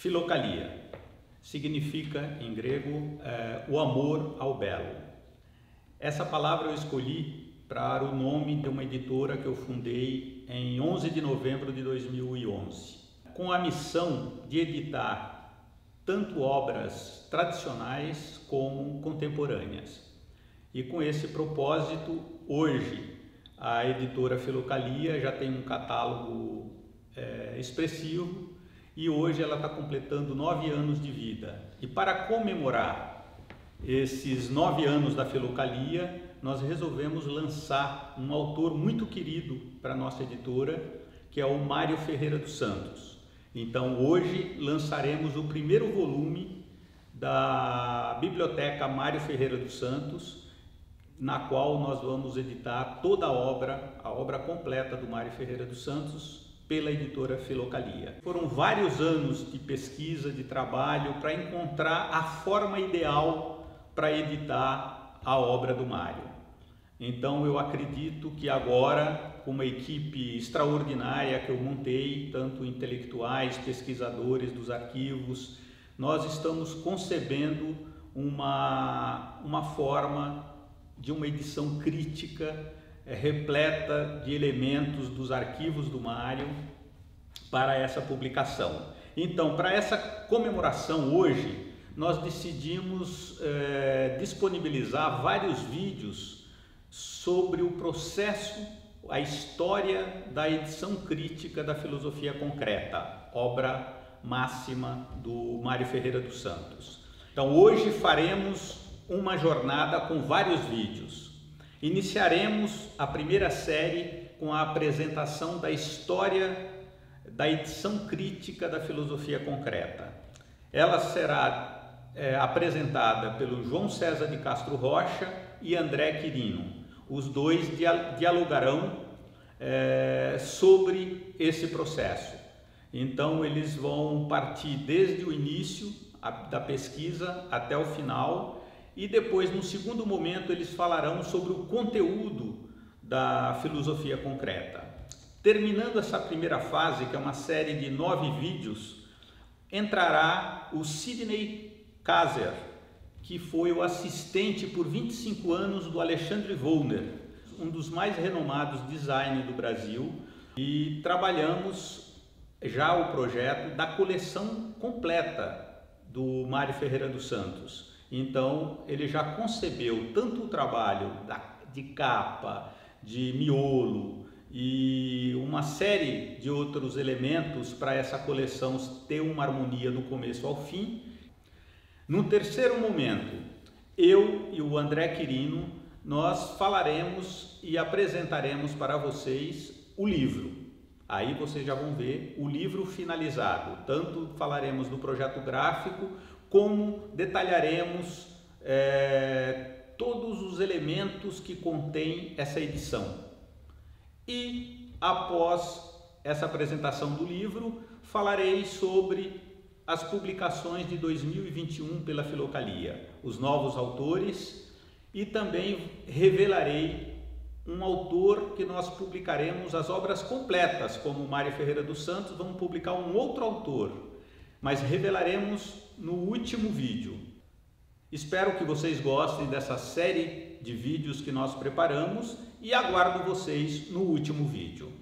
Filocalia significa em grego o amor ao belo. Essa palavra eu escolhi para o nome de uma editora que eu fundei em 11 de novembro de 2011, com a missão de editar tanto obras tradicionais como contemporâneas. E com esse propósito, hoje a editora Filocalia já tem um catálogo expressivo e hoje ela está completando 9 anos de vida. E para comemorar esses 9 anos da Filocalia, nós resolvemos lançar um autor muito querido para a nossa editora, que é o Mário Ferreira dos Santos. Então hoje lançaremos o primeiro volume da Biblioteca Mário Ferreira dos Santos, na qual nós vamos editar toda a obra completa do Mário Ferreira dos Santos, pela editora Filocalia. Foram vários anos de pesquisa, de trabalho, para encontrar a forma ideal para editar a obra do Mário. Então eu acredito que agora, com uma equipe extraordinária que eu montei, tanto intelectuais, pesquisadores dos arquivos, nós estamos concebendo uma forma de uma edição crítica, repleta de elementos dos arquivos do Mário para essa publicação. Então, para essa comemoração hoje, nós decidimos disponibilizar vários vídeos sobre o processo, a história da edição crítica da Filosofia Concreta, obra máxima do Mário Ferreira dos Santos. Então, hoje faremos uma jornada com vários vídeos. Iniciaremos a primeira série com a apresentação da história da edição crítica da Filosofia Concreta. Ela será apresentada pelo João César de Castro Rocha e André Quirino. Os dois dialogarão sobre esse processo. Então eles vão partir desde o início da pesquisa até o final, e depois, no segundo momento, eles falarão sobre o conteúdo da Filosofia Concreta. Terminando essa primeira fase, que é uma série de 9 vídeos, entrará o Sidney Kaiser, que foi o assistente por 25 anos do Alexandre Wollner, um dos mais renomados designers do Brasil, e trabalhamos já o projeto da coleção completa do Mário Ferreira dos Santos. Então, ele já concebeu tanto o trabalho de capa, de miolo e uma série de outros elementos para essa coleção ter uma harmonia do começo ao fim. No terceiro momento, eu e o André Quirino, nós falaremos e apresentaremos para vocês o livro. Aí vocês já vão ver o livro finalizado. Tanto falaremos do projeto gráfico, como detalharemos todos os elementos que contém essa edição. E após essa apresentação do livro, falarei sobre as publicações de 2021 pela Filocalia, os novos autores, e também revelarei um autor que nós publicaremos as obras completas, como Mário Ferreira dos Santos. Vamos publicar um outro autor, mas revelaremos no último vídeo. Espero que vocês gostem dessa série de vídeos que nós preparamos e aguardo vocês no último vídeo.